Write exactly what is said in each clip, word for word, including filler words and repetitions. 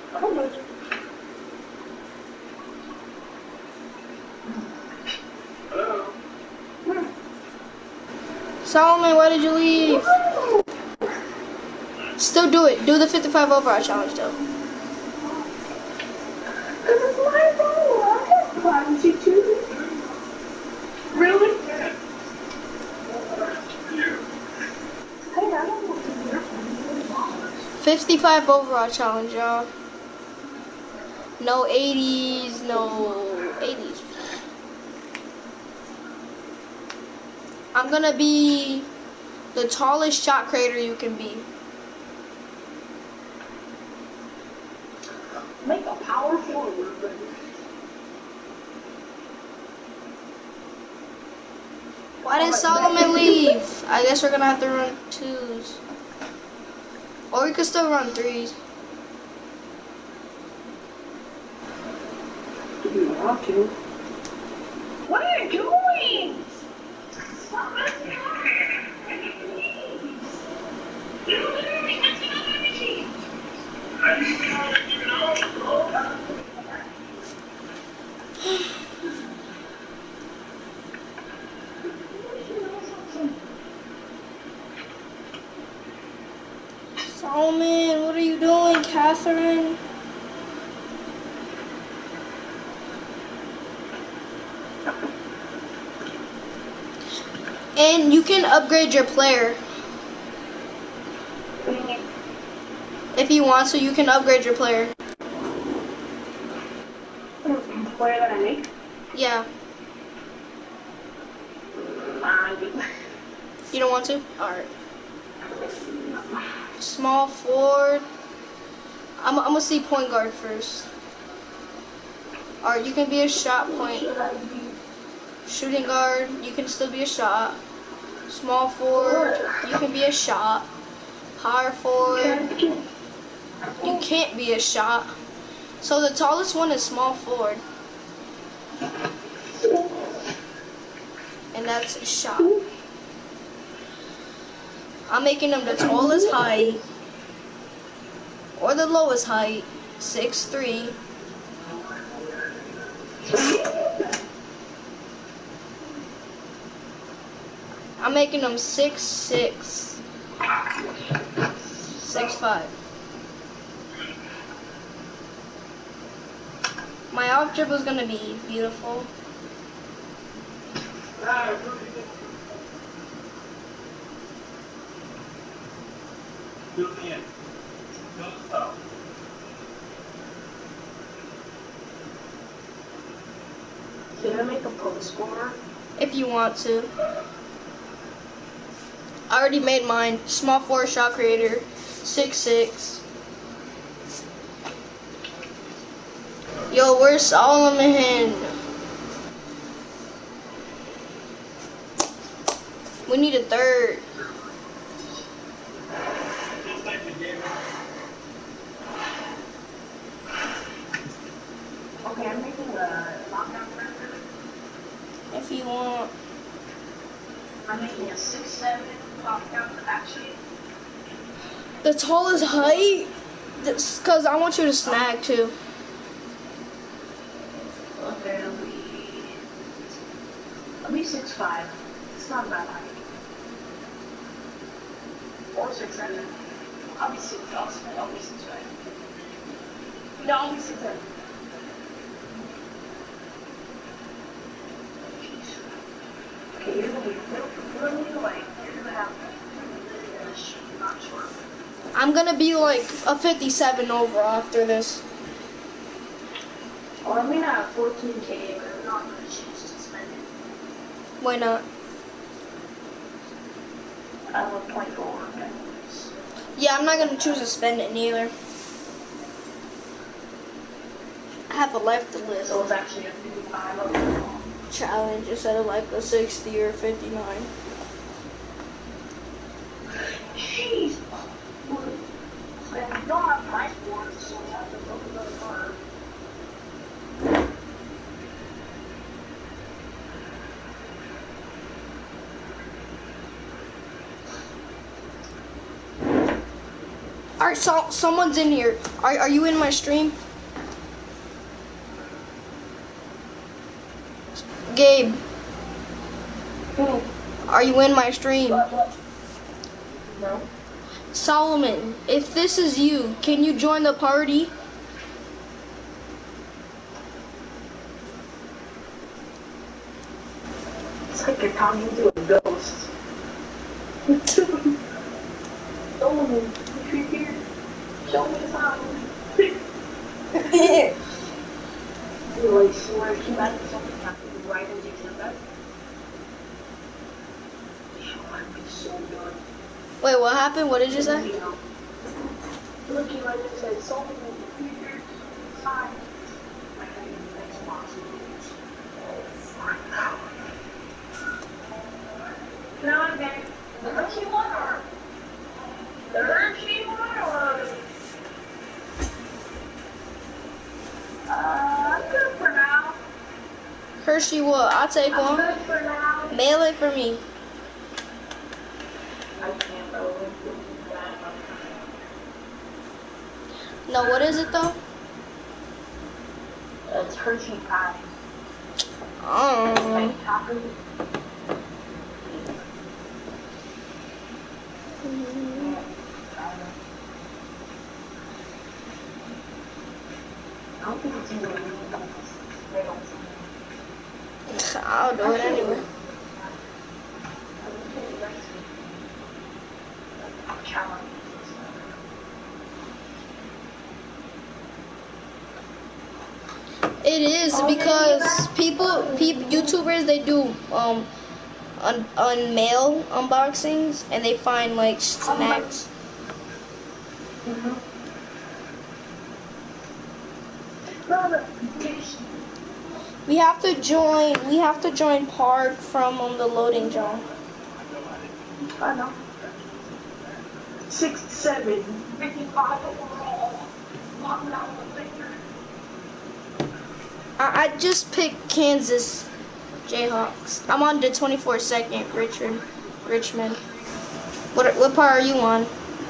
Solomon, why did you leave? Still do it. Do the fifty-five overall challenge though. Really? fifty-five overall challenge, y'all. No eighties, no eighties. I'm gonna be the tallest shot creator you can be. Make a power forward. Why did Solomon leave? I guess we're gonna have to run twos. Or we could still run threes. You want to. What are you doing? Solomon, what are you doing, Catherine? And you can upgrade your player. If you want, so you can upgrade your player. Player that I make? Yeah. Uh, You don't want to? Alright. Small forward. I'm, I'm gonna see point guard first. Alright, you can be a shot point. Shooting guard, you can still be a shot. Small forward, you can be a shot. Power forward, you can't be a shot. So the tallest one is small forward. And that's a shot. I'm making them the tallest height or the lowest height, six three. I'm making them six six, six five. My off dribble is gonna be beautiful. Can I make a post scorer? If you want to. I already made mine. Small forward shot creator, six six. Yo, where's Solomon? We need a third. Okay, I'm making a lockdown record. If you want. I'm making a six seven lockdown actually. The tallest height? Because I want you to snag too. Okay, I'll be, I'll be six five. It's not bad height. Or six seven. I'll be six. I'll, I'll be six five. No, I'll be six seven. Okay, you're gonna be literally like you're gonna have not short. I'm gonna be like a fifty-seven overall after this. Or I'm gonna have fourteen K, but I'm not gonna choose to spend it. Why not? I have a point four. Yeah, I'm not gonna choose to spend it neither. I have a life to live. So it's actually a fifty-five overall. Challenge instead of like a sixty or fifty-nine. Jeez. I don't have my boards, so I have to focus on the card. Alright, so someone's in here. Are are you in my stream? Gabe. Hmm. Are you in my stream? What, what? No. Solomon, if this is you, can you join the party? It's like you're talking to a ghost. Solomon, if you're here, show me Solomon. You like swear to that something happened right as you said that? That would be so good. Wait, what happened? What did you say? Look, you like just said Solomon, if you're here, sign. Like I need the Xbox. Now I'm getting the Hershey one or the Hershey one or uh I'm good for now. Hershey what? I'll take I'm one. good for now. Mail it for me. I can't believe that. No, what is it though? It's Hershey pie. Um, Fake chocolate. I don't think it's even they don't I'll do it anyway. It is because people, people, YouTubers, they do um, on on mail unboxings and they find like snacks. Mm-hmm. We have to join. We have to join Park from um, the loading zone. I know. Six, seven, fifty-five overall. I, I just picked Kansas Jayhawks. I'm on the twenty-four second, Richard, Richmond. What what part are you on?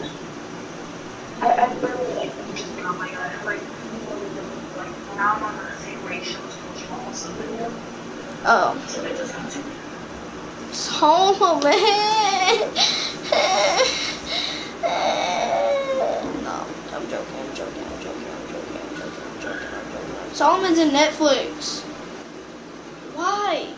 I, I barely like Richmond. Oh my god, I like, like now I'm on the same ratio as Coach Wallace. Oh. So they just have to. Home, man. No, I'm joking, I'm joking, I'm joking, I'm joking, I'm joking, I'm joking, I'm joking. Solomon's in Netflix. Why?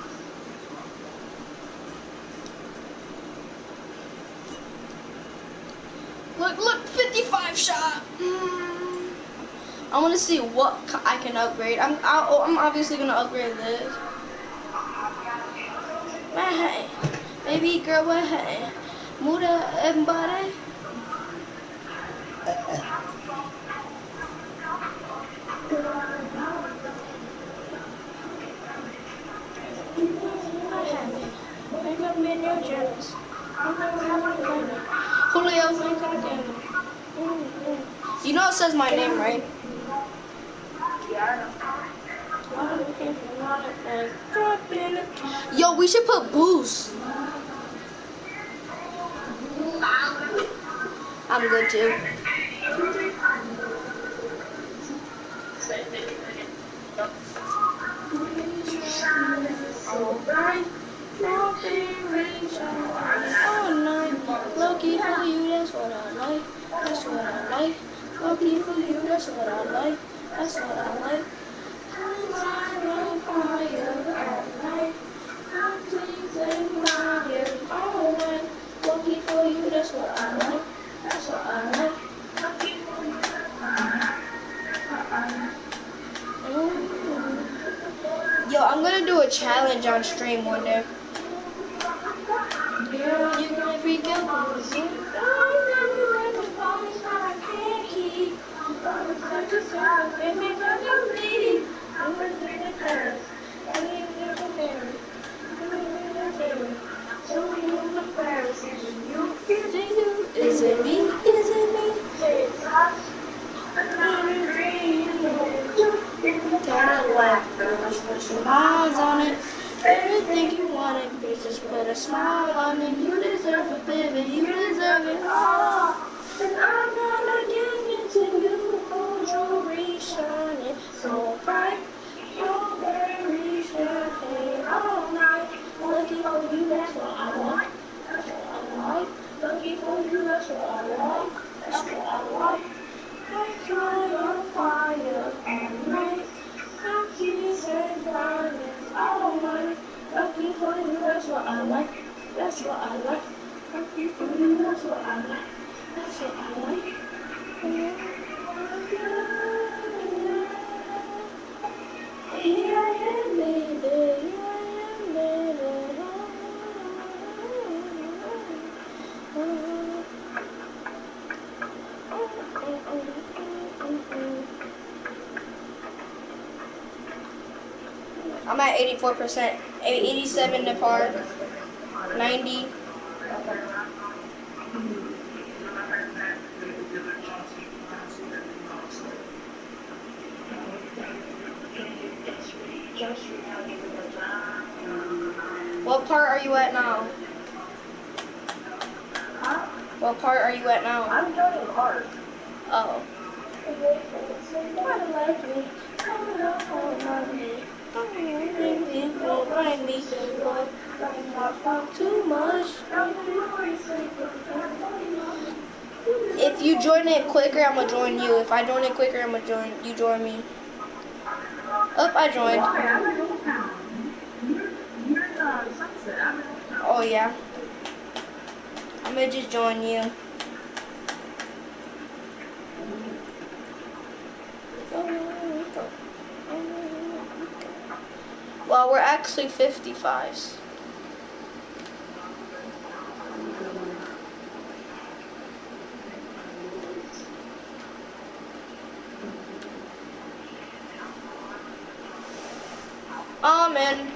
Look, look, fifty-five shot. Mm. I want to see what I can upgrade. I'm, I'll, I'm obviously gonna upgrade this. Hey, baby girl, what hey? Muda everybody. Wake up in your jealous. Julio, wake up again. You know it says my name, right? Yo, we should put boost. I'm good too. Alright, nothing rings all night. Lucky for you, that's what I like. That's what I like. Lucky for you, that's what I like. That's what I like. Sunshine on fire all night. Nothing's in fire all night. Lucky for you, that's what I like. That's what I like. Lucky for you, that's what I like. Yo, I'm gonna do a challenge on stream one day. Girl, you can freak out. Is it me? Is it me? Cadillac, girls, put some miles on it. Everything you wanted, bitch, just put a smile on it. You deserve it, baby, you deserve it all. And I'm gonna give it to you. Gold jewelry shining so bright. Strawberry champagne all night. Lucky for you, that's what I like. That's what I like. Lucky for you, that's what I like. That's what I like. I fly on fire all night. Keys and diamonds all night. Lucky for you, that's what I like. That's what I like. Lucky for you, that's what I like. That's what I like. Here I am, baby. Here I am, baby. I'm at eighty-four percent, eighty-seven to park, ninety. What part are you at now? Huh? What part are you at now? I'm joining cars. Oh. Too much. If you join it quicker, I'm gonna join you. If I join it quicker, I'm gonna join you. Join me. Oh, I joined. Oh yeah. I'm gonna just join you. Well, we're actually fifty-fives. Oh man.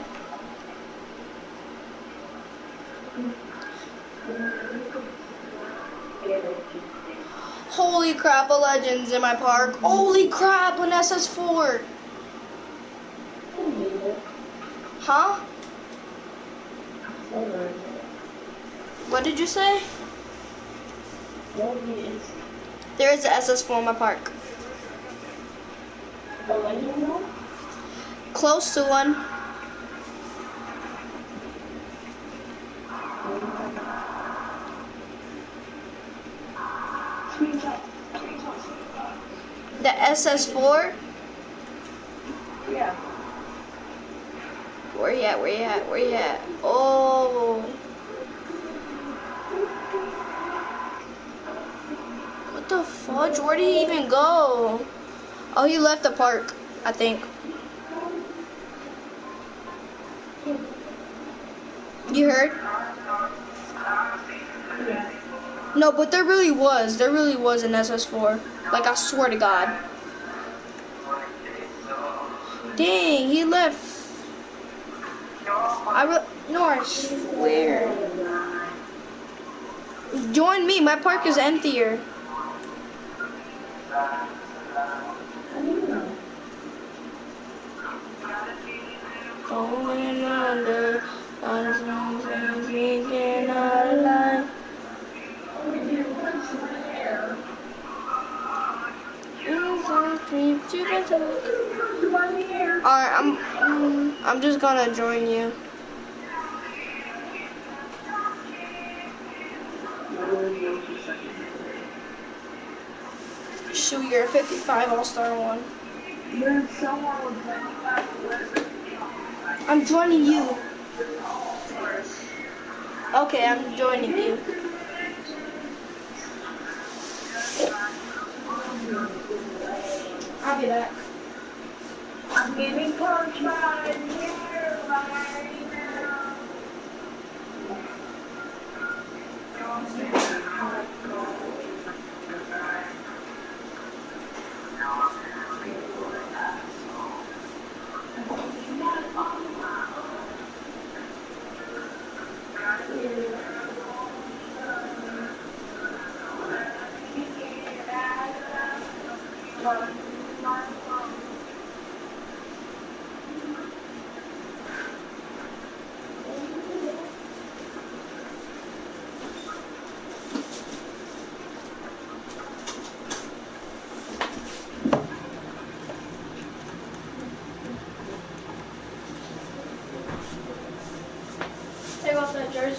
Holy crap, a Legends in my park. Holy crap, an S S four. Huh? What did you say? There is an S S four in my park. Close to one. The S S four? Yeah. Where you at? Where you at? Where you at? Oh. What the fudge? Where did he even go? Oh, he left the park, I think. You heard? No, but there really was. There really was an S S four. Like, I swear to God. Dang, he left. I re no, I swear. Join me. My park is emptier. Going under, I'm thinking out of line. Alright, I'm um, I'm just gonna join you. Shoot, you're a fifty-five all-star one. I'm joining you. Okay, I'm joining you. I'll be back. I'm getting punched by a deer right now.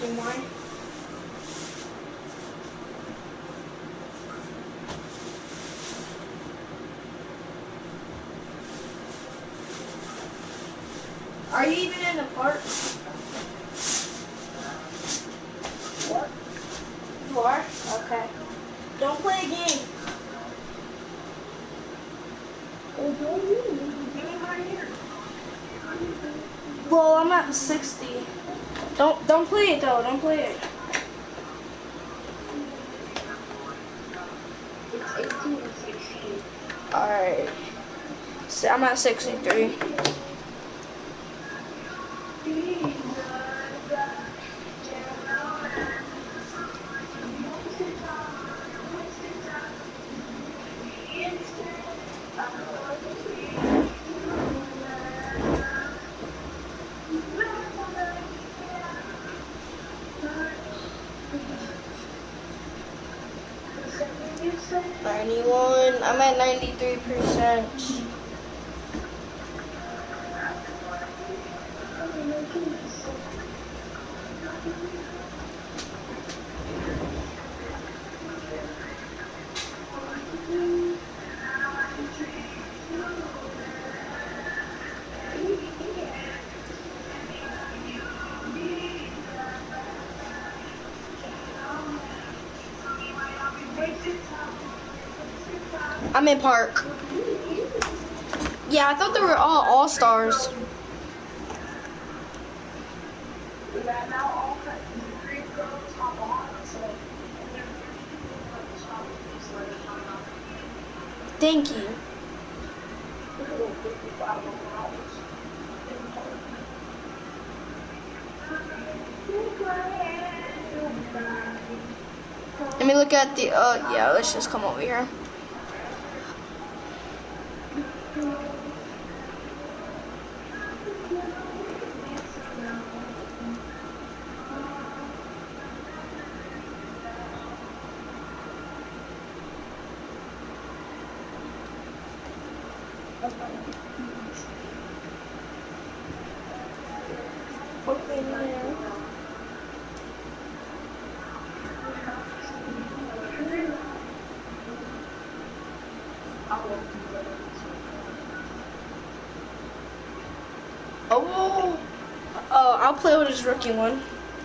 ninety-one. Are you even in the park? What? You are? Okay. Don't play a game. Well, I'm at sixty. Don't don't play it though. Don't play it. It's eighteen and sixteen. All right. So I'm at sixty-three. ninety-one. I'm at ninety-three percent. I'm in park. Yeah, I thought they were all all-stars. Thank you. Let me look at the, uh, yeah, let's just come over here. Okay, yeah. Oh, oh, I'll play with this rookie one.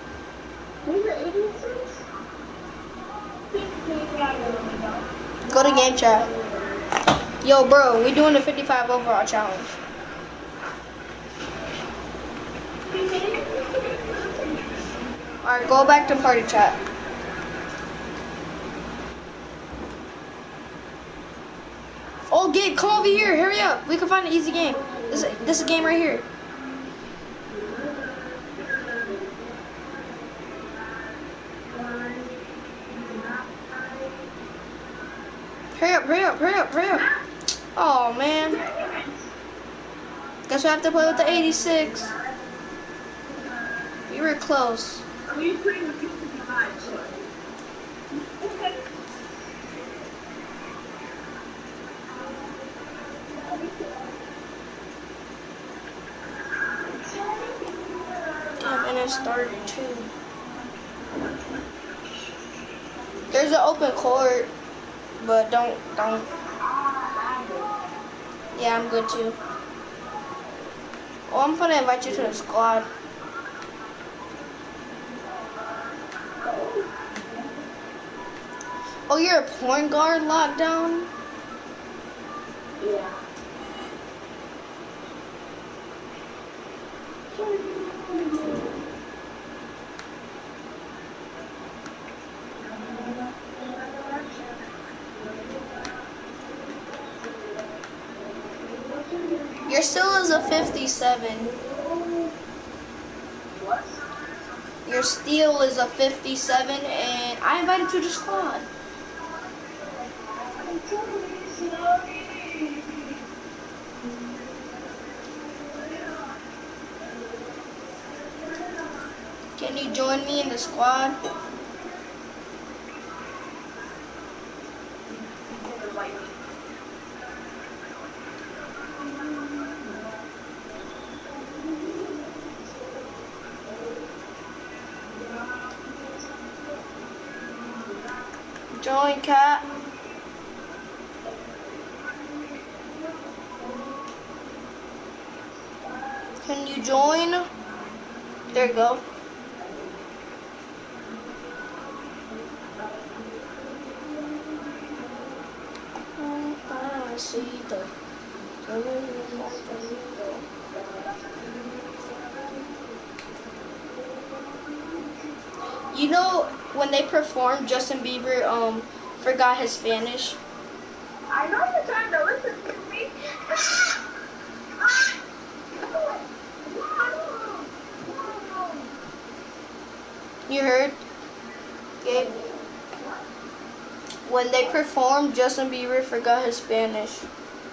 Go to game chat. Yo, bro, we doing the fifty-five overall challenge. All right, go back to party chat. Oh, Gabe, come over here. Hurry up. We can find an easy game. This, this is a game right here. Hurry up, hurry up, hurry up, hurry up. Oh, man. Guess we have to play with the eighty-six. We were close. Damn, and it started too. There's an open court, but don't, don't. Yeah, I'm good too. Oh, I'm gonna invite you to the squad. Oh, you're a point guard lockdown? Yeah. Your still is a fifty-seven. What? Your steal is a fifty-seven, and I invited you to the squad. Can you join me in the squad? Join, cat. Can you join? There you go. You know, when they performed, Justin Bieber um forgot his Spanish. I know you're trying to listen to me. You heard? Gabe? When they performed, Justin Bieber forgot his Spanish.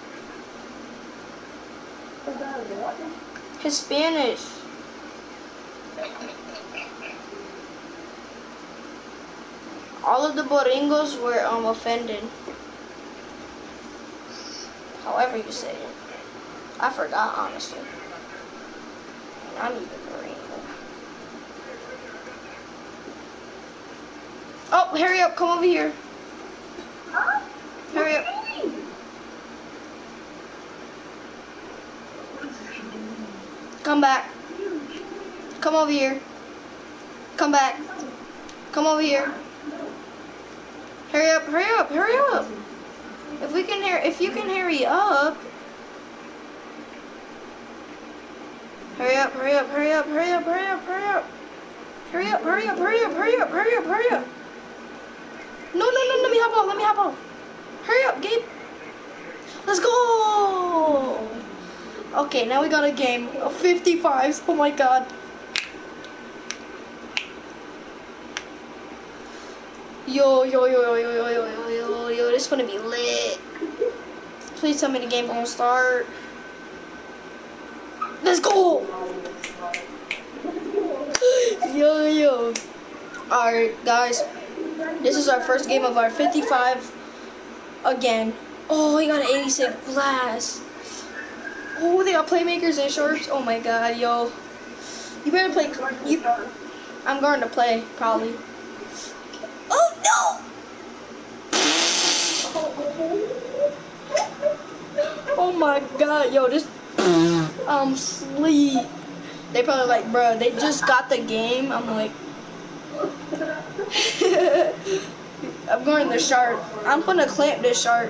His Spanish. All of the Boringos were um offended. However you say it. I forgot, honestly. I'm even Boringo. Oh, hurry up, come over here. Huh? Hurry up. Come back. Come over here. Come back. Come over here. Hurry up, hurry up, hurry up. If we can hear, if you can hurry up. Hurry up, hurry up, hurry up, hurry up, hurry up, hurry up. Hurry up, hurry up, hurry up, hurry up, hurry up, hurry up. No, no, no, let me hop on, let me hop on. Hurry up, Gabe. Let's go. Okay, now we got a game of fifty-fives. Oh my god. Yo, yo, yo, yo, yo, yo, yo, yo, yo, this is gonna be lit. Please tell me the game won't start. Let's go! Yo, yo. Alright, guys. This is our first game of our fifty-five again. Oh, he got an eighty-six glass. Oh, they got playmakers and shorts. Oh my god, yo. You better play. You, I'm going to play, probably. Oh no! Oh my god, yo, this um sleep. They probably like, bro, they just got the game. I'm like, I'm going the shark. I'm gonna clamp this shark.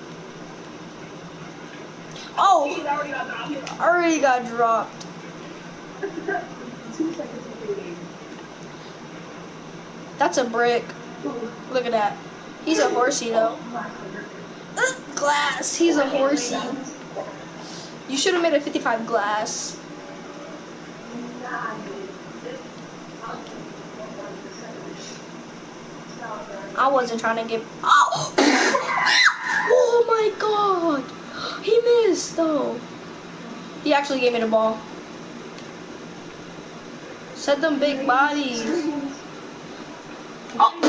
Oh, already got dropped. That's a brick. Look at that. He's a horsey though. Uh, glass. He's a horsey. You should have made a fifty-five glass. I wasn't trying to get. Oh! Oh my god! He missed though. He actually gave me the ball. Set them big bodies. Oh.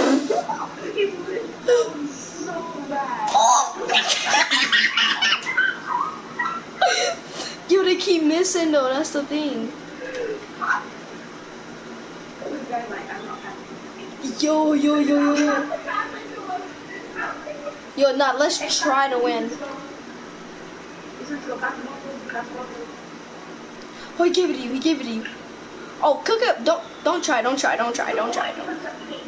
Yo, they keep missing though, that's the thing. Yo, yo, yo, yo, yo. Yo, nah, let's try to win. Oh, he gave it to you, he gave it to you. Oh, cook up, don't, don't try, don't try, don't try, don't try. Don't.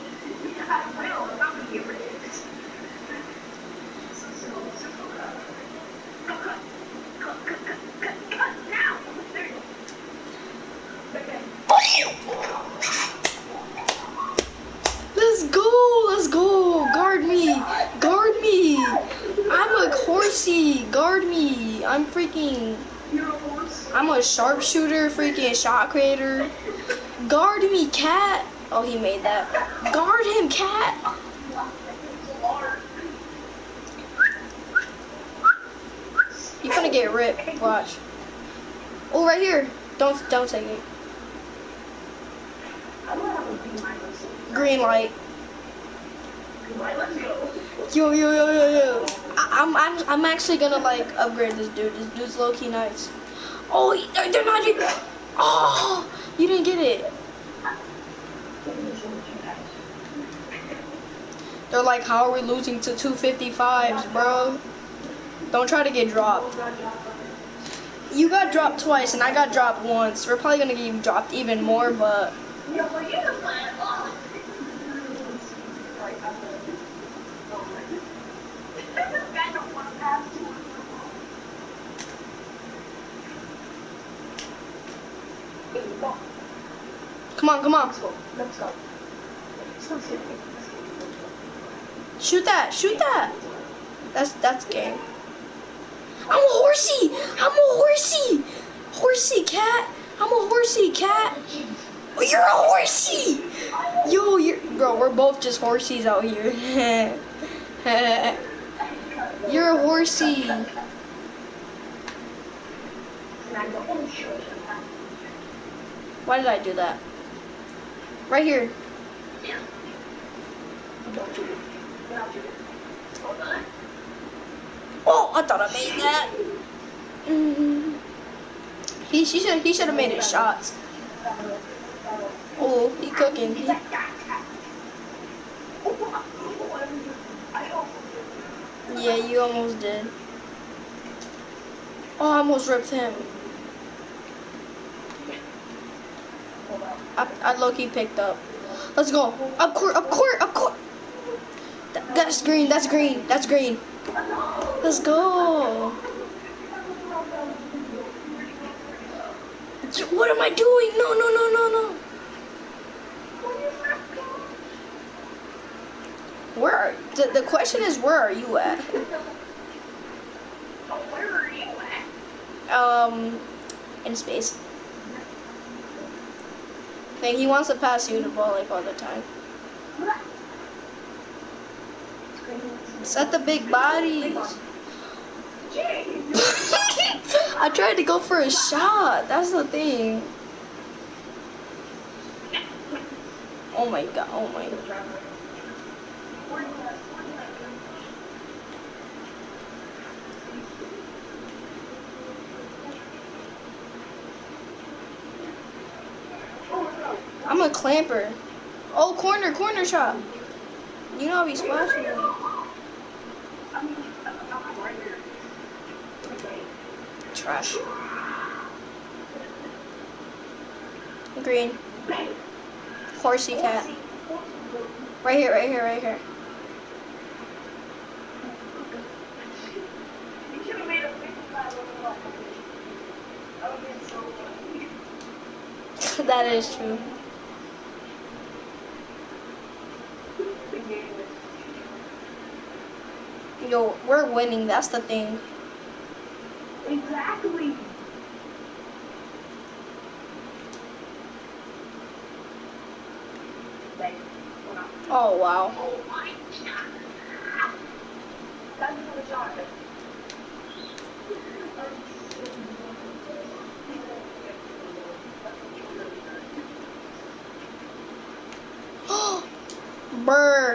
Let's go, let's go. Guard me, guard me. I'm a horsey, guard me. I'm freaking, I'm a sharpshooter, freaking shot creator. Guard me, cat. Oh, he made that. Guard him, cat. You're gonna get ripped, watch. Oh, right here. Don't, don't take it. Green light. Yo, yo, yo, yo, yo. I, I'm, I'm, I'm actually gonna like upgrade this dude. This dude's low key nice. Oh, they're, they're not. Oh, you didn't get it. They're like, how are we losing to two fifty-fives, bro? Don't try to get dropped. You got dropped twice, and I got dropped once. We're probably gonna get you dropped even more, but. Come on, come on. Let's go. Let's go. Shoot that, shoot that. That's that's game. I'm a horsey. I'm a horsey. Horsey cat. I'm a horsey cat. Oh, you're a horsey. Yo, you're bro. We're both just horsies out here. You're a horsey. Why did I do that? Right here. Oh, I thought I made that. Mm-hmm. He, she should, he should have made it shots. Oh, he cooking. He... Yeah, you almost did. Oh, I almost ripped him. I, I low-key picked up. Let's go. Up court, up court, up court. That, that's green, that's green, that's green. Let's go. What am I doing? No, no, no, no, no. Where are, the, the question is, where are you at? Where are you at? Um, in space. I think he wants to pass you the ball like all the time. Set the big bodies. I tried to go for a shot. That's the thing. Oh my god. Oh my god. I'm a clamper. Oh, corner, corner shot. You know I'll be splashing. Trash. Green. Horsey cat. Right here, right here, right here. That is true. Yo, we're winning, that's the thing. Exactly. Oh, wow. Oh my god. That's another shot. Bird.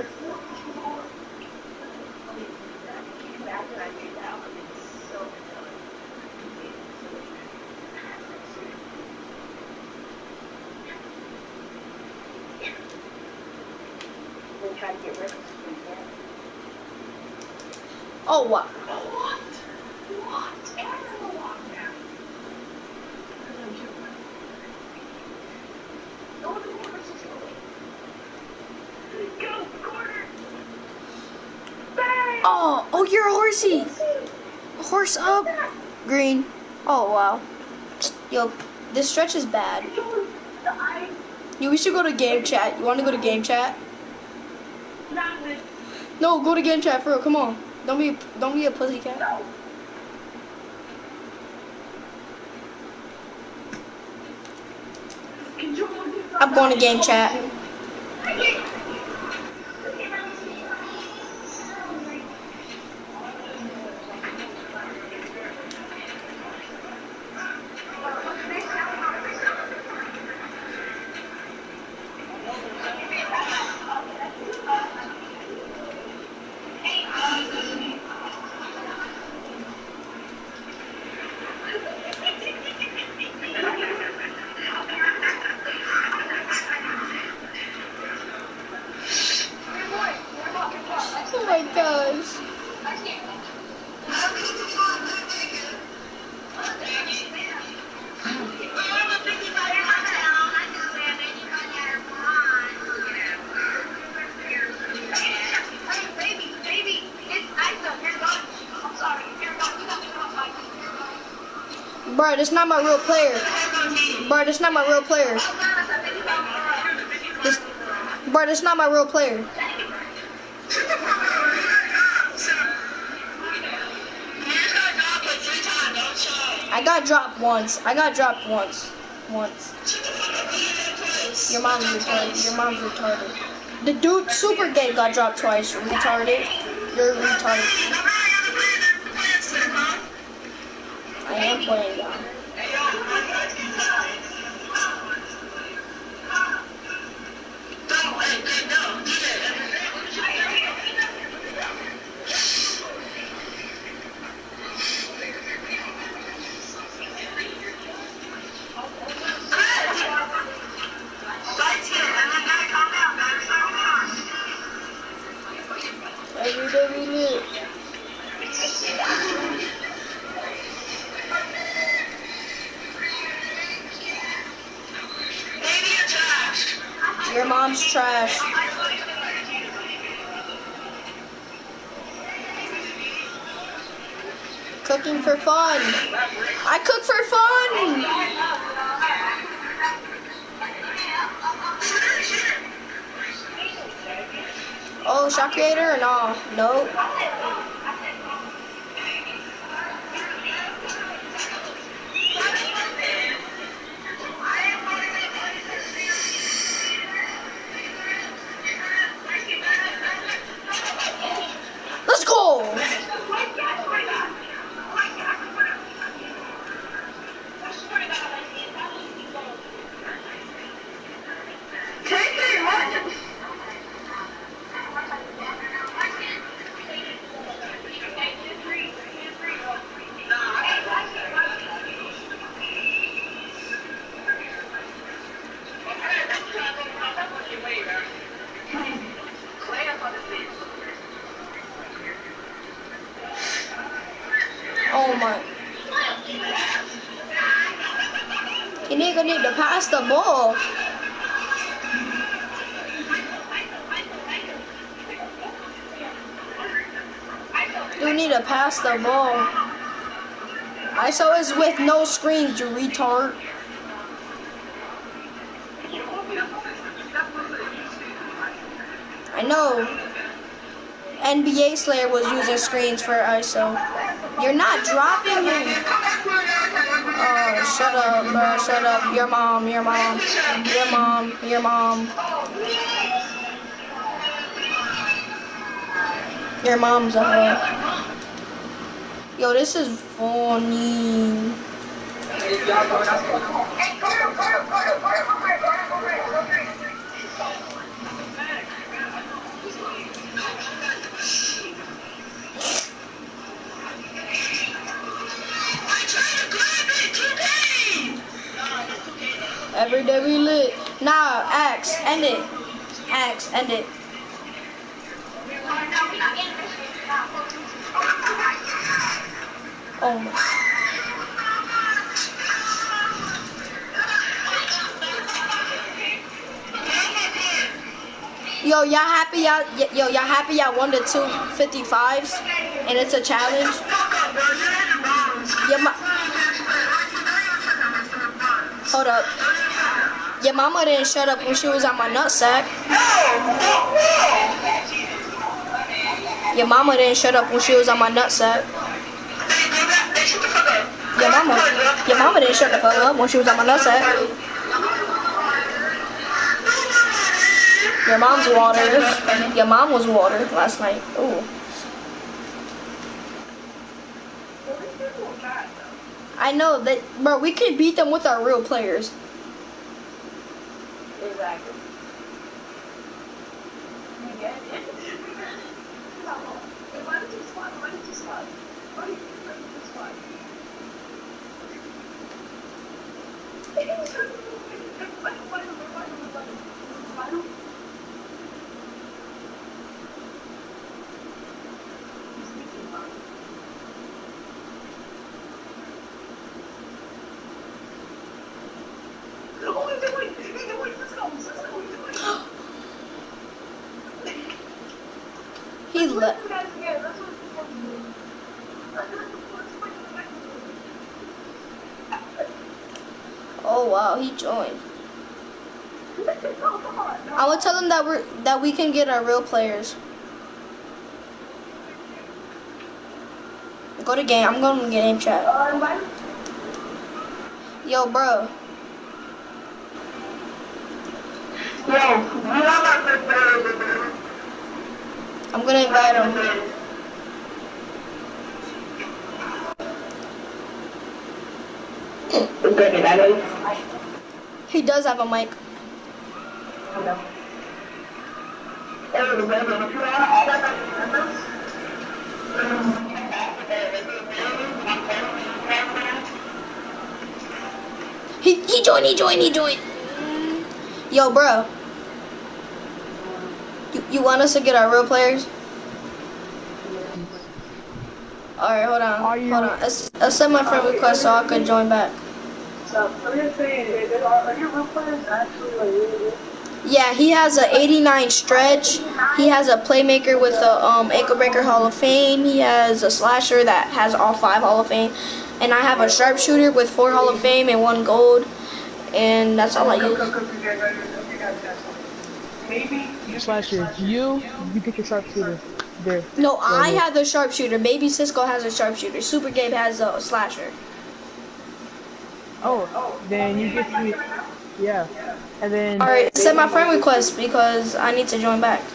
Try to get rid of it. Oh, wow. What? What? Go, corner! Bang! Oh, oh, you're a horsey. Horse up. Green. Oh, wow. Yo, this stretch is bad. Yo, we should go to game chat. You want to go to game chat? No, go to game chat for real. Come on. Don't be, don't be a pussycat. No. I'm going to game chat. Bro, that's not my real player. Bro, that's not my real player. This, bro, that's not my real player. I got dropped once. I got dropped once. Once. Your mom's retarded. Your mom's retarded. The dude super gay got dropped twice. Retarded. You're retarded. I am playing down. Every day we live. Your mom's trash. Cooking for fun. I cook for fun. Oh, shot creator or no? No. Let's go. Oh my. You nigga need to pass the ball. You need to pass the ball. I saw is with no screens, you retard. I know. N B A Slayer was using screens for I S O. You're not dropping me. Oh, shut up, bro. Shut up. Your mom, your mom, your mom, your mom. Your mom's a hoe. Yo, this is funny. Every day we lit. Nah, Axe, end it. Axe, end it. Oh my. Yo, y'all happy y'all yo, y'all happy y'all won the two fifty-fives and it's a challenge? Your ma Hold up. Your mama didn't shut up when she was on my nutsack. Your mama didn't shut up when she was on my nutsack. Your mama, your mama didn't shut the fuck up when she was on my nutsack. Your mom's water. Your mom was water last night. Ooh. I know that, bro. We could beat them with our real players. Exactly. You get it? Why did you squat? Why did you squat? Why did you squat? He left. Oh wow, he joined. No, come on. No. I would tell him that we're that we can get our real players. Go to game. I'm going to game chat. Uh, invite. Yo, bro. Yo, you have my first player. I'm gonna invite him. Okay, I know. He does have a mic. He he joined. He joined. He joined. Yo, bro. You you want us to get our real players? All right, hold on. Are you- Hold on. Let's, let's send my friend request so I can join back. So, I'm just saying, are, are your real players actually like really good? Yeah, he has a eighty-nine stretch. He has a playmaker with a um, ankle breaker Hall of Fame. He has a slasher that has all five Hall of Fame. And I have a sharpshooter with four Hall of Fame and one gold. And that's all I use. Maybe you Slasher, you, you get your sharpshooter. There. No, I Right. have the sharpshooter. Baby Cisco has a sharpshooter. Super Gabe has a slasher. Oh, then you get to, yeah. And then, All right, send my friend request because I need to join back.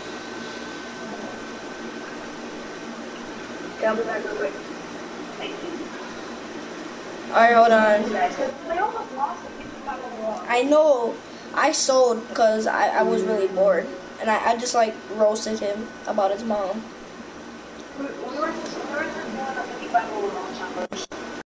I'll be back real quick. Thank you. All right, hold on. They almost lost the people that were wrong. I know I sold because I, I was really bored. And I, I just like roasted him about his mom. We, we were just, we were just doing a fifty-five over launch numbers.